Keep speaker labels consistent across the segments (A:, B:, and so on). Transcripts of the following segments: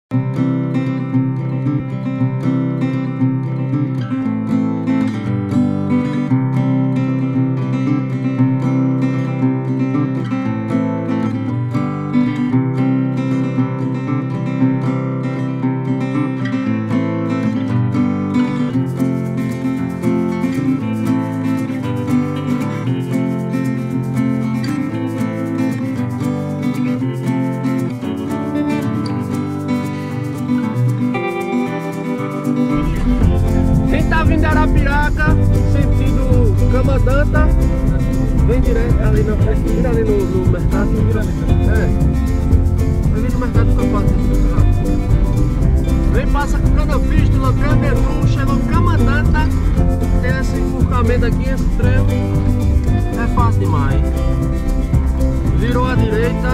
A: Arapiraca, sentido Camadanta, vem direto ali na frente, vira ali no mercado. Vai vir no mercado do Campo. Vem, passa com Canafístula, Canderu, chegou no Camadanta, tem esse encurtamento aqui, esse trevo, é fácil demais. Virou à direita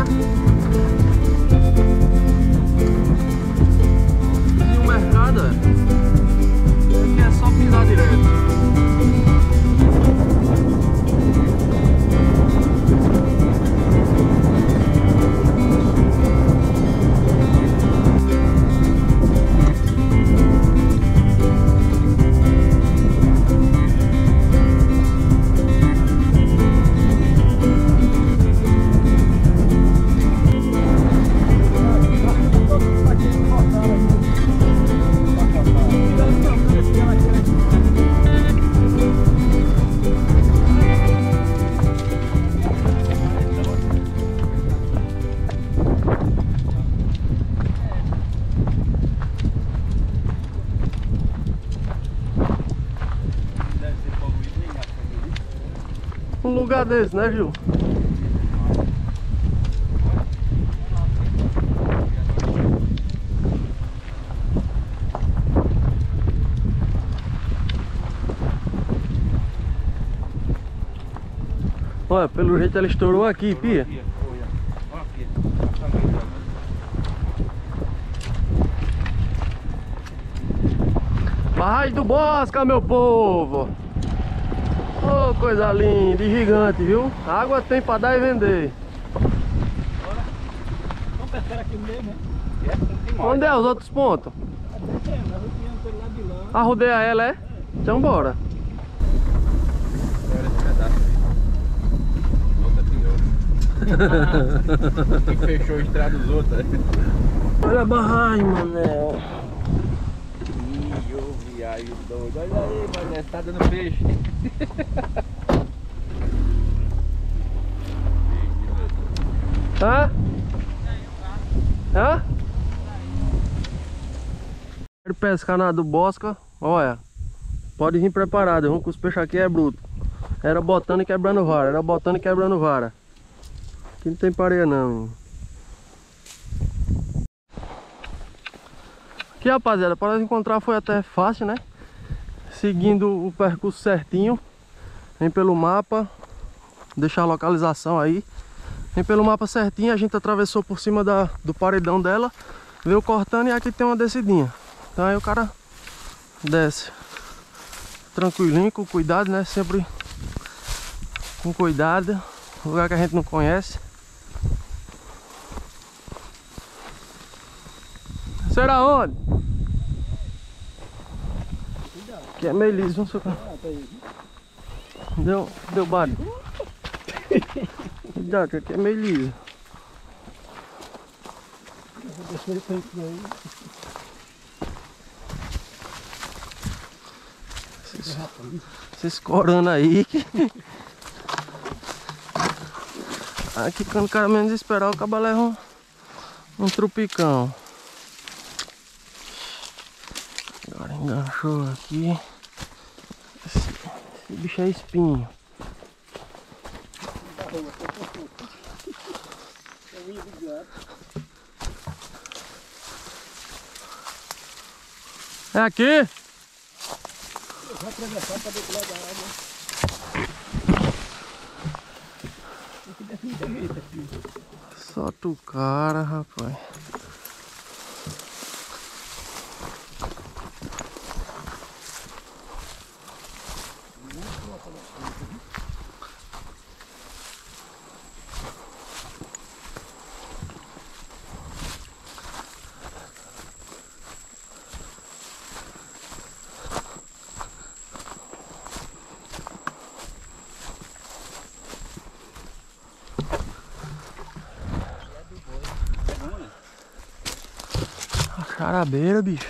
A: e o mercado aqui é só pisar direto. Um lugar desse, né, Gil? Olha, pelo jeito ela estourou aqui, pia. Barragem do Bosca, meu povo! Oh, coisa linda e gigante, viu? A água tem pra dar e vender.
B: Vamos pescar aqui mesmo, né?
A: Onde é os outros pontos? Arrodeia ela, é? Então bora.
B: Que fechou a estrada dos outros.
A: Olha a barragem, mané.
B: Ih, ô viagem doido. Olha aí, mané, tá dando peixe.
A: Hã? Hã? Quero pescar na do Bosca. Olha, pode vir preparado, viu? Que os peixes aqui é bruto. Era botando e quebrando vara. Era botando e quebrando vara. Aqui não tem pareia não, hein? Aqui, rapaziada, para nós encontrar foi até fácil, né? Seguindo o percurso certinho. Vem pelo mapa. Deixar a localização aí. Vem pelo mapa certinho. A gente atravessou por cima do paredão dela. Veio cortando e aqui tem uma descidinha. Então aí o cara desce tranquilinho, com cuidado, né? Sempre com cuidado. Lugar que a gente não conhece. Será onde? Que é meio liso, não sei o que. Deu barulho. Cuidado, aqui é meio liso. Esses corando aí. Aqui quando o cara menos esperar, o cabo leva um trupicão. Agora enganchou aqui. Esse bicho é espinho. É aqui?
B: Vou atravessar para do outro lado da água.
A: Solta o cara, rapaz. A charabeira, bicho.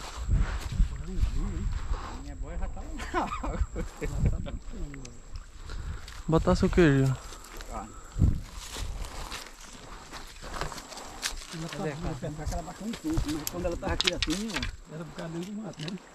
B: Minha boia já tá lá.
A: Botar seu queijo.
B: Ela baixou um pouco, mas quando ela tava aqui assim, ó, era por causa dentro do mato, né?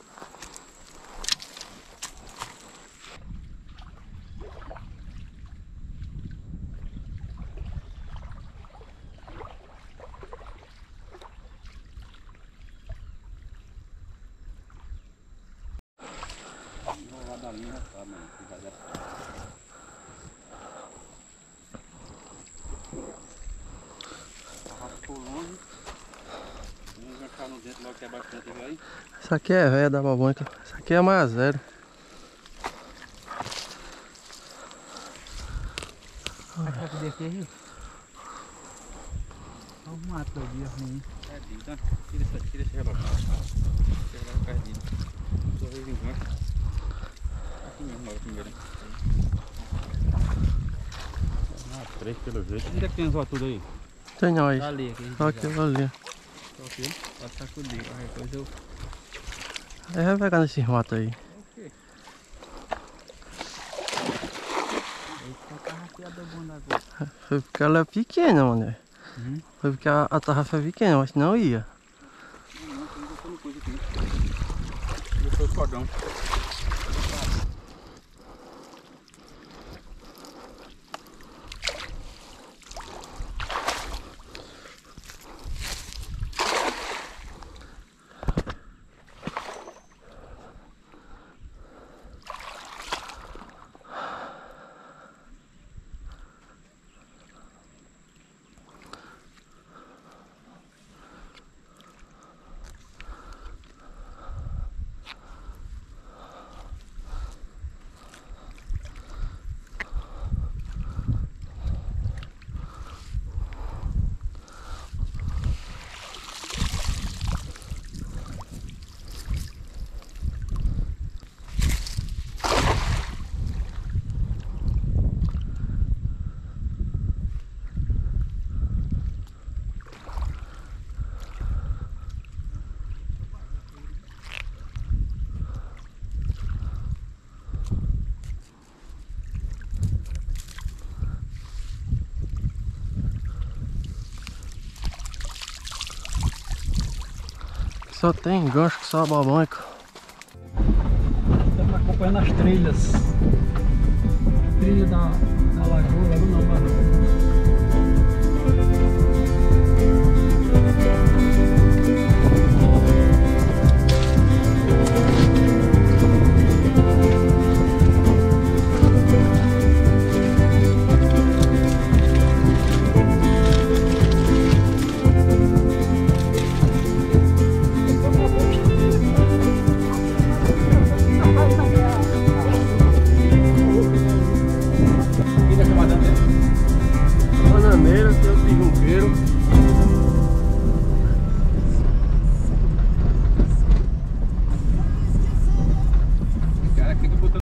B: Vou lá da linha já tá, mano. Já deve estar. Ficou longe. Vamos enganchar no dentro logo que é bastante aí.
A: Essa aqui é velha da babanca. Essa aqui é mais zero.
B: Vai descer aí? Olha o mato ali, ruim. Perdido, tá? Tira esse relógio. Esse relógio perdido. Duas vezes engancha. Aqui mesmo, logo primeiro. Três pelo jeito. Onde é que tem as tudo aí?
A: Tem não aí.
B: Tá ali, aqui.
A: Olha aquilo ali.
B: Só aqui, pode sacudir. Aí depois eu...
A: Aí vai pegar nesses matos aí.
B: Ok. Eita, carrafiada bom da coisa.
A: Foi porque ela é pequena, mano.
B: Uhum.
A: Foi porque a tarrafa é pequena, mas não ia.
B: Não, tô botando coisa aqui. E foi o cordão.
A: Só tem gancho que só a babanca.
B: Estamos acompanhando as trilhas. Trilha da lagoa, lagoa não, barranco.
A: Bananeira, tem o pirrunqueiro.